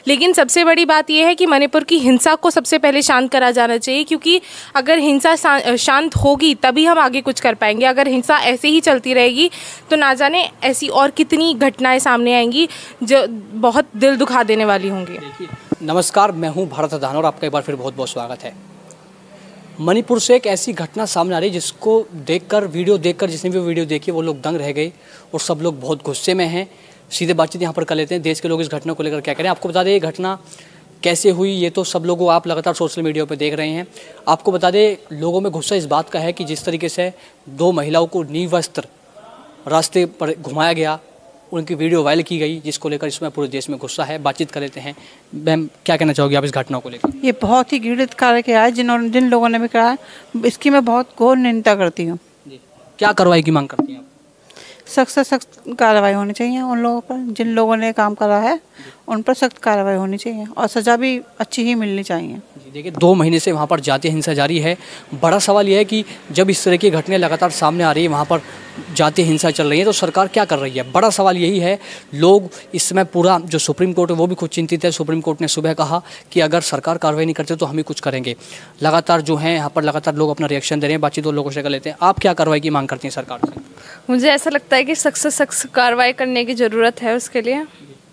लेकिन सबसे बड़ी बात यह है कि मणिपुर की हिंसा को सबसे पहले शांत करा जाना चाहिए, क्योंकि अगर हिंसा शांत होगी तभी हम आगे कुछ कर पाएंगे। अगर हिंसा ऐसे ही चलती रहेगी तो ना जाने ऐसी और कितनी घटनाएं सामने आएंगी जो बहुत दिल दुखा देने वाली होंगी। नमस्कार, मैं हूं भारत दान और आपका एक बार फिर बहुत बहुत स्वागत है। मणिपुर से एक ऐसी घटना सामने आ रही है जिसको देखकर, वीडियो देखकर जिसने भी वीडियो देखी वो लोग दंग रह गए और सब लोग बहुत गुस्से में हैं। सीधे बातचीत यहाँ पर कर लेते हैं, देश के लोग इस घटना को लेकर क्या करें। आपको बता दें ये घटना कैसे हुई, ये तो सब लोगों आप लगातार सोशल मीडिया पर देख रहे हैं। आपको बता दें लोगों में गुस्सा इस बात का है कि जिस तरीके से 2 महिलाओं को निर्वस्त्र रास्ते पर घुमाया गया, उनकी वीडियो वायरल की गई, जिसको लेकर इसमें पूरे देश में गुस्सा है। बातचीत कर लेते हैं। मैम, क्या कहना चाहोगे आप इस घटना को लेकर? ये बहुत ही घृणित कार्य किया है जिन लोगों ने भी कहा, इसकी मैं बहुत घोर निंदा करती हूँ। क्या कार्रवाई की मांग करती हैं आप? सख्त से सख्त कार्रवाई होनी चाहिए उन लोगों पर, जिन लोगों ने काम करा है उन पर सख्त कार्रवाई होनी चाहिए और सज़ा भी अच्छी ही मिलनी चाहिए। देखिए 2 महीने से वहाँ पर जातीय हिंसा जारी है। बड़ा सवाल यह है कि जब इस तरह की घटनाएं लगातार सामने आ रही है, वहाँ पर जातीय हिंसा चल रही है, तो सरकार क्या कर रही है? बड़ा सवाल यही है। लोग इस समय पूरा जो सुप्रीम कोर्ट है वो भी खुद चिंतित है। सुप्रीम कोर्ट ने सुबह कहा कि अगर सरकार कार्रवाई नहीं करते तो हम ही कुछ करेंगे। लगातार जो है यहाँ पर लगातार लोग अपना रिएक्शन दे रहे हैं। बातचीत लोगों से कर लेते हैं। आप क्या कार्रवाई की मांग करती हैं सरकार से? मुझे ऐसा लगता है कि सख्त से सख्त कार्रवाई करने की ज़रूरत है उसके लिए,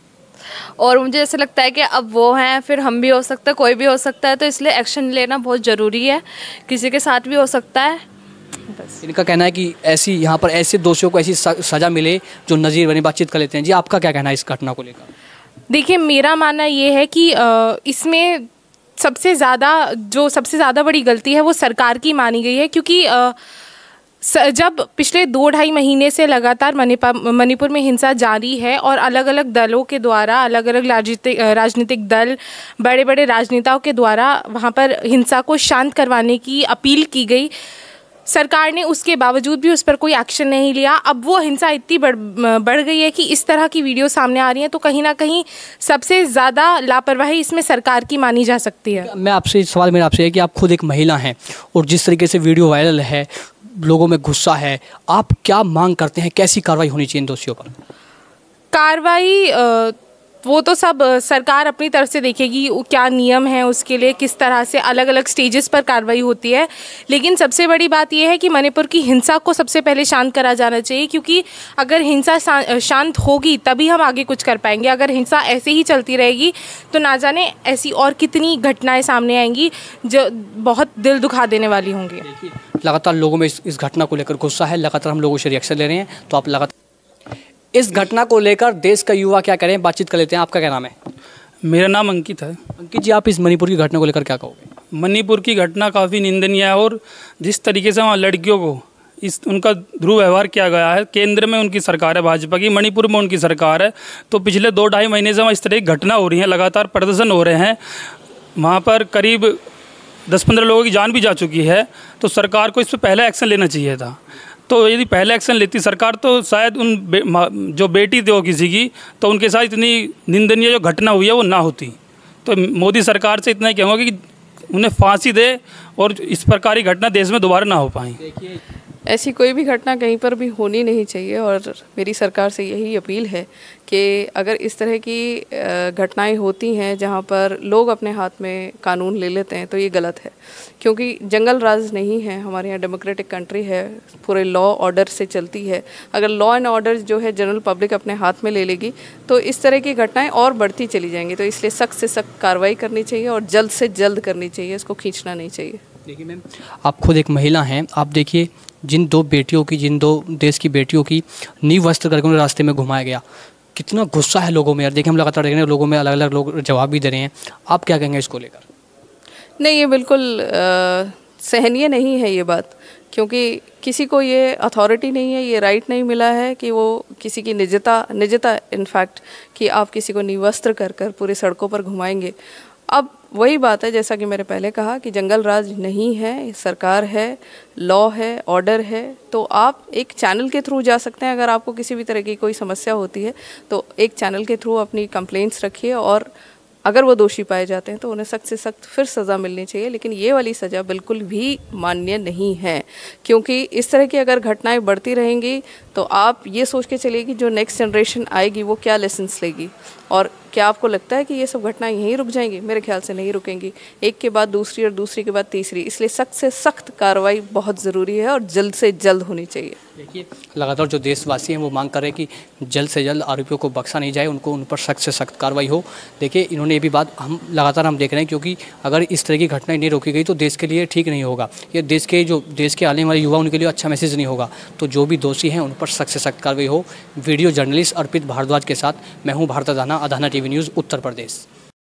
और मुझे ऐसा लगता है कि अब वो हैं, फिर हम भी हो सकता है, कोई भी हो सकता है, तो इसलिए एक्शन लेना बहुत ज़रूरी है। किसी के साथ भी हो सकता है। बस इनका कहना है कि ऐसी यहाँ पर ऐसे दोषियों को ऐसी सज़ा मिले जो नज़ीर बने। बातचीत कर लेते हैं। जी, आपका क्या कहना है इस घटना को लेकर? देखिए, मेरा मानना ये है कि इसमें सबसे ज़्यादा बड़ी गलती है वो सरकार की मानी गई है, क्योंकि जब पिछले 2-2.5 महीने से लगातार मणिपुर में हिंसा जारी है और अलग अलग दलों के द्वारा, अलग अलग राजनीतिक दल, बड़े बड़े राजनेताओं के द्वारा वहाँ पर हिंसा को शांत करवाने की अपील की गई, सरकार ने उसके बावजूद भी उस पर कोई एक्शन नहीं लिया। अब वो हिंसा इतनी बढ़ गई है कि इस तरह की वीडियो सामने आ रही हैं, तो कहीं ना कहीं सबसे ज़्यादा लापरवाही इसमें सरकार की मानी जा सकती है। मैं आपसे सवाल मेरा आपसे है कि आप खुद एक महिला हैं और जिस तरीके से वीडियो वायरल है, लोगों में गुस्सा है, आप क्या मांग करते हैं? कैसी कार्रवाई होनी चाहिए इन दोषियों पर? कार्रवाई वो तो सब सरकार अपनी तरफ से देखेगी, क्या नियम है उसके लिए, किस तरह से अलग अलग स्टेजेस पर कार्रवाई होती है। लेकिन सबसे बड़ी बात यह है कि मणिपुर की हिंसा को सबसे पहले शांत करा जाना चाहिए, क्योंकि अगर हिंसा शांत होगी तभी हम आगे कुछ कर पाएंगे। अगर हिंसा ऐसे ही चलती रहेगी तो ना जाने ऐसी और कितनी घटनाएं सामने आएंगी जो बहुत दिल दुखा देने वाली होंगी। लगातार लोगों में इस घटना को लेकर गुस्सा है। लगातार हम लोगों से रिएक्शन ले रहे हैं, तो आप लगातार इस घटना को लेकर देश का युवा क्या करें, बातचीत कर लेते हैं। आपका क्या नाम है? मेरा नाम अंकित है। अंकित जी, आप इस मणिपुर की घटना को लेकर क्या कहोगे? मणिपुर की घटना काफ़ी निंदनीय है, और जिस तरीके से वहाँ लड़कियों को उनका दुर्व्यवहार किया गया है। केंद्र में उनकी सरकार है भाजपा की, मणिपुर में उनकी सरकार है, तो पिछले 2-2.5 महीने से वहाँ इस तरह की घटना हो रही है, लगातार प्रदर्शन हो रहे हैं। वहाँ पर करीब 10-15 लोगों की जान भी जा चुकी है, तो सरकार को इस पर पहले एक्शन लेना चाहिए था। तो यदि पहले एक्शन लेती सरकार तो शायद जो बेटी थी वो किसी की, तो उनके साथ इतनी निंदनीय जो घटना हुई है वो ना होती। तो मोदी सरकार से इतना ही कहूँगा कि उन्हें फांसी दे और इस प्रकार की घटना देश में दोबारा ना हो पाए। ऐसी कोई भी घटना कहीं पर भी होनी नहीं चाहिए, और मेरी सरकार से यही अपील है कि अगर इस तरह की घटनाएं होती हैं जहां पर लोग अपने हाथ में कानून ले लेते हैं, तो ये गलत है। क्योंकि जंगल राज नहीं है, हमारे यहाँ डेमोक्रेटिक कंट्री है, पूरे लॉ ऑर्डर से चलती है। अगर लॉ एंड ऑर्डर जो है जनरल पब्लिक अपने हाथ में ले लेगी तो इस तरह की घटनाएँ और बढ़ती चली जाएंगी। तो इसलिए सख्त से सख्त कार्रवाई करनी चाहिए और जल्द से जल्द करनी चाहिए, इसको खींचना नहीं चाहिए। देखिए मैम, आप खुद एक महिला हैं। आप देखिए जिन 2 देश की बेटियों की नींव वस्त्र करके उन्हें रास्ते में घुमाया गया, कितना गुस्सा है लोगों में यार। देखिए हम लगातार देख रहे हैं लोगों में अलग अलग लोग जवाब भी दे रहे हैं। आप क्या कहेंगे इसको लेकर? नहीं, ये बिल्कुल सहनीय नहीं है ये बात, क्योंकि किसी को ये अथॉरिटी नहीं है, ये राइट नहीं मिला है कि वो किसी की निजता इनफैक्ट कि आप किसी को निवस्त्र कर पूरे सड़कों पर घुमाएंगे। अब वही बात है, जैसा कि मैंने पहले कहा कि जंगल राज नहीं है, सरकार है, लॉ है, ऑर्डर है। तो आप एक चैनल के थ्रू जा सकते हैं। अगर आपको किसी भी तरह की कोई समस्या होती है तो एक चैनल के थ्रू अपनी कंप्लेंट्स रखिए, और अगर वो दोषी पाए जाते हैं तो उन्हें सख्त से सख्त फिर सज़ा मिलनी चाहिए। लेकिन ये वाली सज़ा बिल्कुल भी मान्य नहीं है, क्योंकि इस तरह की अगर घटनाएं बढ़ती रहेंगी तो आप ये सोच के चलिए कि जो नेक्स्ट जनरेशन आएगी वो क्या लेसन्स लेगी और क्या क्या आपको लगता है कि ये सब घटनाएं यहीं रुक जाएंगी? मेरे ख्याल से नहीं रुकेंगी, एक के बाद दूसरी और दूसरी के बाद तीसरी। इसलिए सख्त से सख्त कार्रवाई बहुत ज़रूरी है और जल्द से जल्द होनी चाहिए। देखिए, लगातार जो देशवासी हैं वो मांग कर रहे हैं कि जल्द से जल्द आरोपियों को बख्शा नहीं जाए, उनको उन पर सख्त से सख्त कार्रवाई हो। देखिए, इन्होंने ये भी बात हम देख रहे हैं, क्योंकि अगर इस तरह की घटनाएं नहीं रोकी गई तो देश के लिए ठीक नहीं होगा। ये देश के आने वाले युवा उनके लिए अच्छा मैसेज नहीं होगा। तो जो भी दोषी हैं उन पर सख्त से सख्त कार्रवाई हो। वीडियो जर्नलिस्ट अर्पित भारद्वाज के साथ मैं हूँ भारत अधाना, अधाना टीवी न्यूज़, उत्तर प्रदेश।